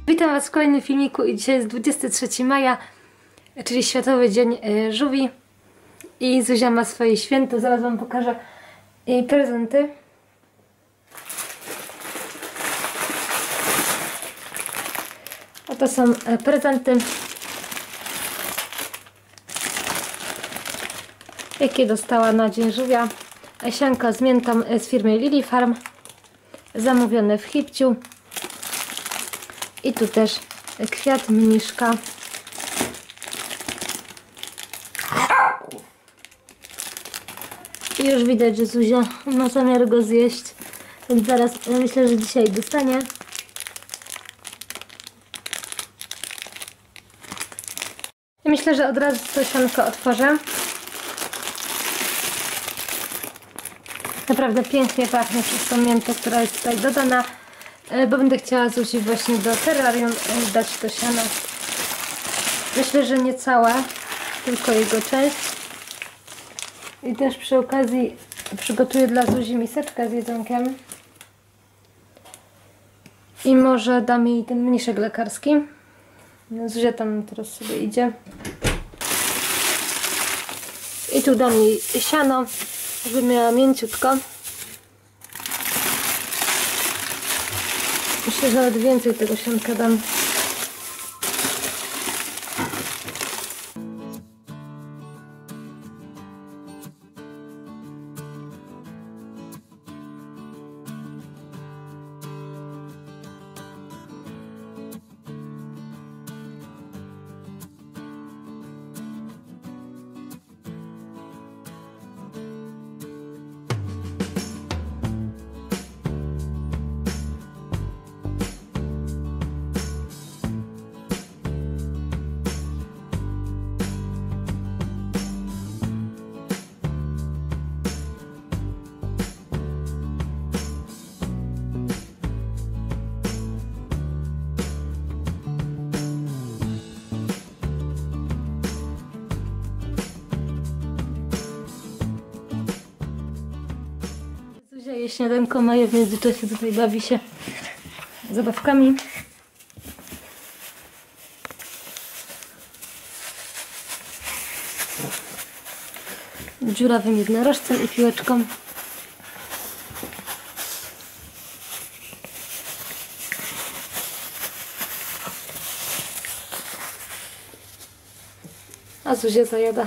Witam Was w kolejnym filmiku i dzisiaj jest 23 maja, czyli Światowy Dzień Żółwi. I Zuzia ma swoje święto, zaraz Wam pokażę jej prezenty. Oto są prezenty, jakie dostała na Dzień Żółwia. Sianka z miętą z firmy Lily Farm, zamówione w Hipciu. I tu też kwiat mniszka. I już widać, że Zuzia ma zamiar go zjeść, więc zaraz myślę, że dzisiaj dostanie. I myślę, że od razu to sianko otworzę. Naprawdę pięknie pachnie przez tą miętę, która jest tutaj dodana, bo będę chciała Zuzi właśnie do terrarium dać to siano. Myślę, że nie całe, tylko jego część. I też przy okazji przygotuję dla Zuzi miseczkę z jedzonkiem. I może dam jej ten mniszek lekarski. Zuzia tam teraz sobie idzie. I tu dam jej siano, żeby miała mięciutko. Myślę, że nawet więcej tego sianka dam. Zuzia je śniadanko moje, w międzyczasie tutaj bawi się zabawkami. Dziurawym jednorożcem i piłeczką. A Zuzia zajada.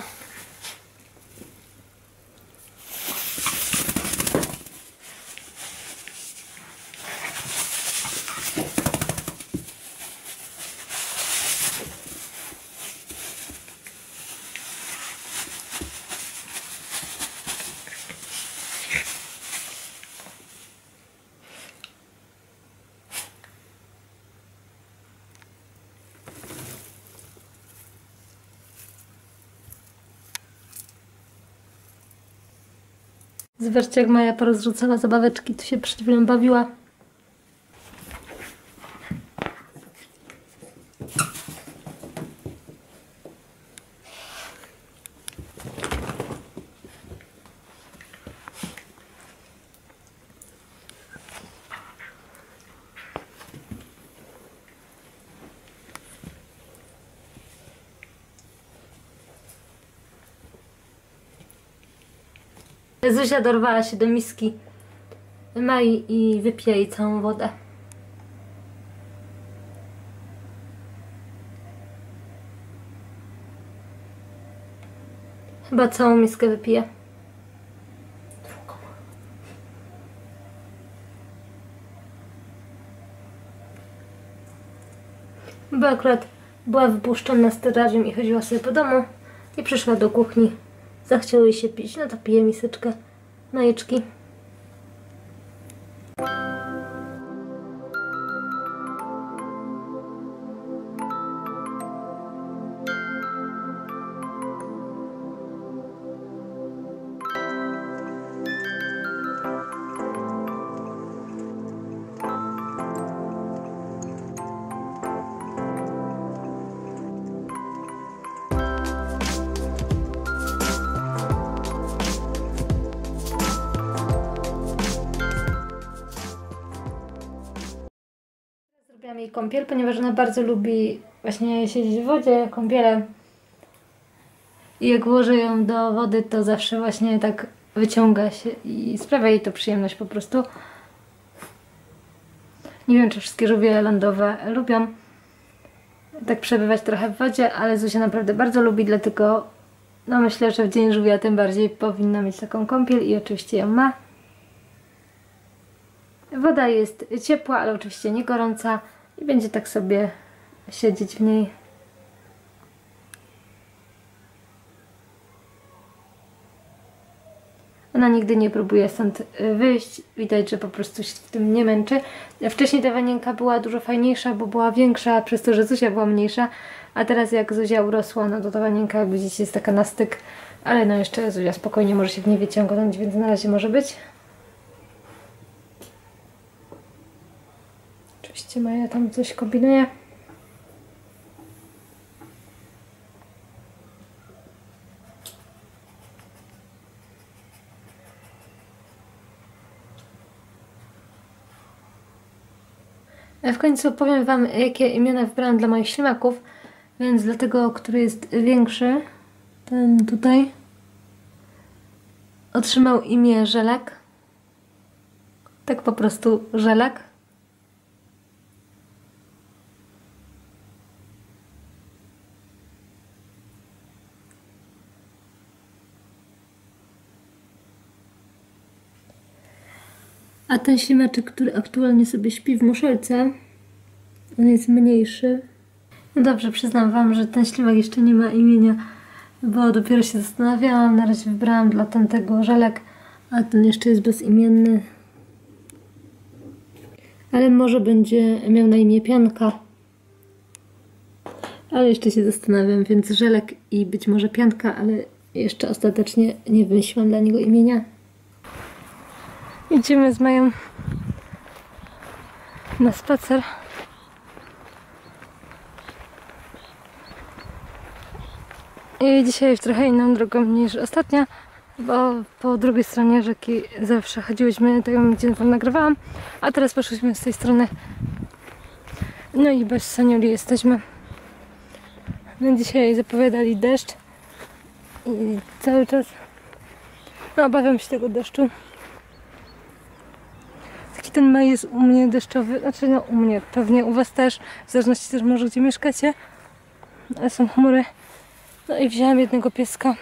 Zobaczcie, jak Maja porozrzucała zabaweczki, tu się przed chwilą bawiła. Zuzia dorwała się do miski Mai i wypija jej całą wodę. Chyba całą miskę wypije. Bo akurat była wypuszczona z terrarium i chodziła sobie po domu i przyszła do kuchni. Zachciało jej się pić, no to pije miseczkę Majeczki. jej kąpiel, ponieważ ona bardzo lubi właśnie siedzieć w wodzie, kąpiele. I jak włożę ją do wody, to zawsze właśnie tak wyciąga się i sprawia jej to przyjemność po prostu. Nie wiem, czy wszystkie żółwie lądowe lubią tak przebywać trochę w wodzie, ale Zuzia naprawdę bardzo lubi, dlatego no myślę, że w dzień żółwia tym bardziej powinna mieć taką kąpiel i oczywiście ją ma. Woda jest ciepła, ale oczywiście nie gorąca i będzie tak sobie siedzieć w niej. Ona nigdy nie próbuje stąd wyjść. Widać, że po prostu się w tym nie męczy. Wcześniej ta wanienka była dużo fajniejsza, bo była większa przez to, że Zuzia była mniejsza. A teraz jak Zuzia urosła, no to ta wanienka, jak widzicie, jest taka na styk. Ale no jeszcze Zuzia spokojnie może się w niej wyciągnąć, więc na razie może być. Oczywiście Maja tam coś kombinuje. W końcu powiem Wam, jakie imiona wybrałam dla moich ślimaków, więc dla tego, który jest większy, ten tutaj, otrzymał imię Żelek. Tak po prostu Żelek. A ten ślimaczek, który aktualnie sobie śpi w muszelce, on jest mniejszy. No dobrze, przyznam Wam, że ten ślimak jeszcze nie ma imienia, bo dopiero się zastanawiałam. Na razie wybrałam dla tamtego Żelek, a ten jeszcze jest bezimienny. Ale może będzie miał na imię Pianka. Ale jeszcze się zastanawiam, więc Żelek i być może Pianka, ale jeszcze ostatecznie nie wymyśliłam dla niego imienia. Idziemy z Mają na spacer. I dzisiaj trochę inną drogą niż ostatnia, bo po drugiej stronie rzeki zawsze chodziłyśmy, tak gdzie Wam nagrywałam, a teraz poszłyśmy z tej strony. No i bez Saniuli jesteśmy. No dzisiaj zapowiadali deszcz i cały czas no, obawiam się tego deszczu. Taki ten maj jest u mnie deszczowy, znaczy no u mnie, pewnie u Was też, w zależności też może gdzie mieszkacie, ale są chmury. No i wzięłam jednego pieska,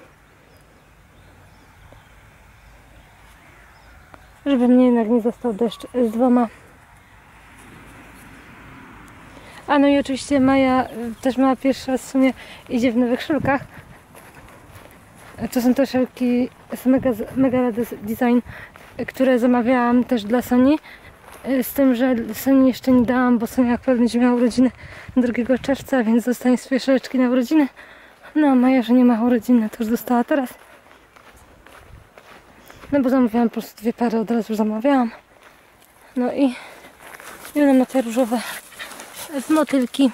żeby mnie jednak nie został deszcz z dwoma. A no i oczywiście Maja też ma pierwszy raz w sumie idzie w nowych szelkach. To są te szelki z Mega Design, które zamawiałam też dla Soni. Z tym, że Soni jeszcze nie dałam, bo Sonia akurat będzie miała urodziny 2 czerwca, więc dostanie swoje szeleczki na urodziny. No a Maja, że nie ma urodziny, to już dostała teraz. No bo zamówiłam po prostu 2 pary, od razu zamawiałam. No i ona ma te różowe motylki.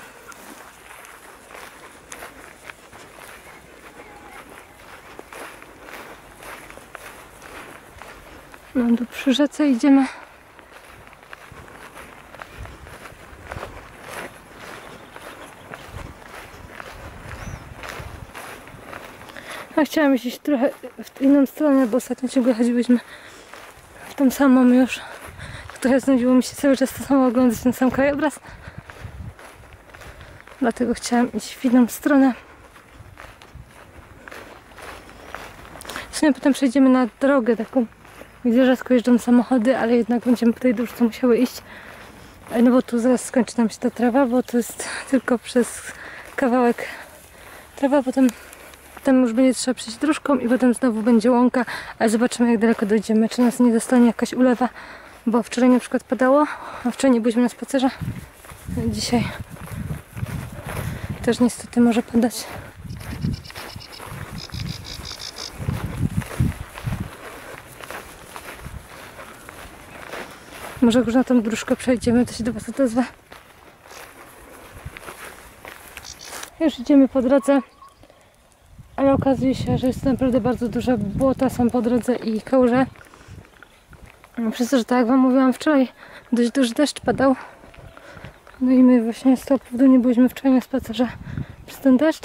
No tu przy rzece idziemy. A chciałam iść trochę w inną stronę, bo ostatnio ciągle chodziłyśmy w tą samą już. Trochę znudziło mi się cały czas to samo oglądać, ten sam krajobraz. Dlatego chciałam iść w inną stronę. W sumie potem przejdziemy na drogę taką, gdzie rzadko jeżdżą samochody, ale jednak będziemy po tej dróżce musiały iść. No bo tu zaraz skończy nam się ta trawa, bo to jest tylko przez kawałek trawa, potem już będzie trzeba przejść dróżką i potem znowu będzie łąka, ale zobaczymy jak daleko dojdziemy, czy nas nie dostanie jakaś ulewa, bo wczoraj na przykład padało, a wczoraj nie byliśmy na spacerze. Dzisiaj też niestety może padać. Może jak już na tą dróżkę przejdziemy, to się do Was odezwę. Już idziemy po drodze, ale okazuje się, że jest naprawdę bardzo duże błota są po drodze i kałuże. Przez to, że tak jak Wam mówiłam wczoraj, dość duży deszcz padał. No i my właśnie z tego powodu nie byliśmy wczoraj na spacerze przez ten deszcz.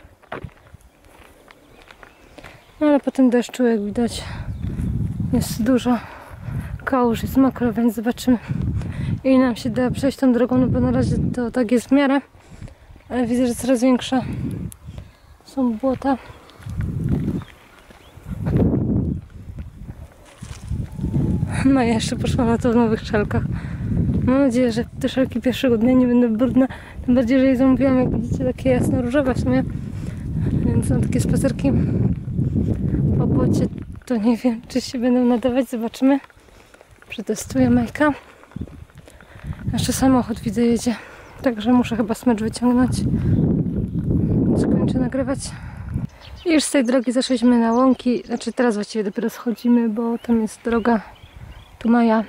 No ale po tym deszczu, jak widać, jest dużo kałuż, jest mokro, więc zobaczymy, ile nam się da przejść tą drogą, no bo na razie to tak jest w miarę, ale widzę, że coraz większe są błota. Maja jeszcze poszła na to w nowych szelkach. Mam nadzieję, że te szelki pierwszego dnia nie będą brudne. Tym bardziej, że je zamówiłam, jak widzicie, takie jasno-różowe w sumie. Więc są takie spacerki po błocie. To nie wiem, czy się będą nadawać. Zobaczymy. Przetestuję Majka. Jeszcze samochód widzę jedzie. Także muszę chyba smycz wyciągnąć. Skończę nagrywać. I już z tej drogi zeszliśmy na łąki. Znaczy teraz właściwie dopiero schodzimy, bo tam jest droga. Tu Maja.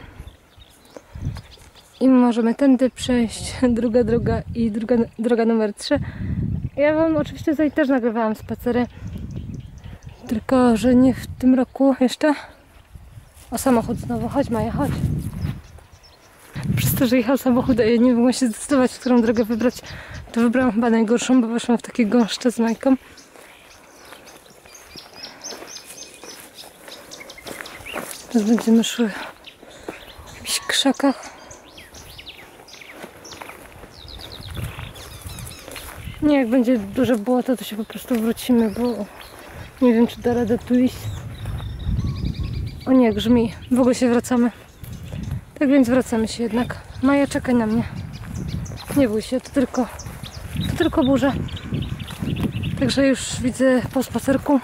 I możemy tędy przejść. Druga droga i droga numer 3. Ja wam oczywiście tutaj też nagrywałam spacery. Tylko, że nie w tym roku jeszcze. O, samochód znowu. Chodź Maja, chodź. Przez to, że jechał samochód, a ja nie mogłam się zdecydować, w którą drogę wybrać, to wybrałam chyba najgorszą, bo weszłam w takie gąszcze z Majką. Teraz będziemy szły w jakichś krzakach. Nie, jak będzie duże błoto, to się po prostu wrócimy, bo nie wiem, czy da radę tu iść. O nie, grzmi. W ogóle się wracamy. Tak więc wracamy się jednak. Maja, czekaj na mnie. Nie bój się, to tylko burza. Także już widzę po spacerku.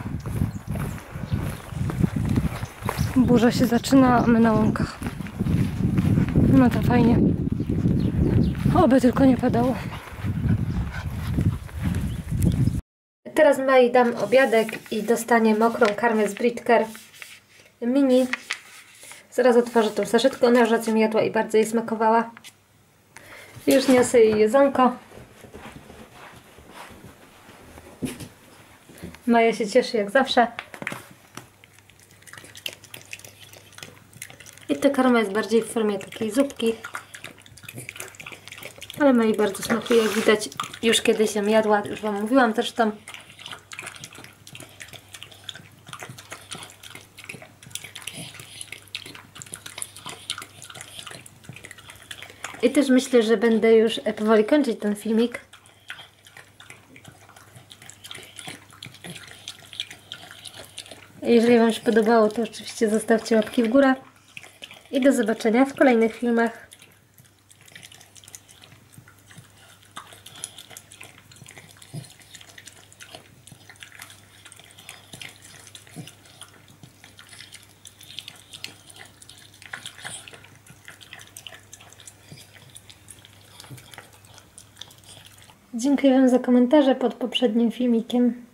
Burza się zaczyna, a my na łąkach. No to fajnie. Oby tylko nie padało. Teraz Mai dam obiadek i dostanie mokrą karmę z Britker Mini. Zaraz otworzę tą saszetkę, ona już ją jadła i bardzo jej smakowała. Już niosę jej jedzonko. Maja się cieszy jak zawsze. I ta karma jest bardziej w formie takiej zupki. Ale Mai bardzo smakuje, jak widać, już kiedyś ją jadła, już wam mówiłam też tam. I też myślę, że będę już powoli kończyć ten filmik. Jeżeli wam się podobało, to oczywiście zostawcie łapki w górę. I do zobaczenia w kolejnych filmach. Dziękuję wam za komentarze pod poprzednim filmikiem.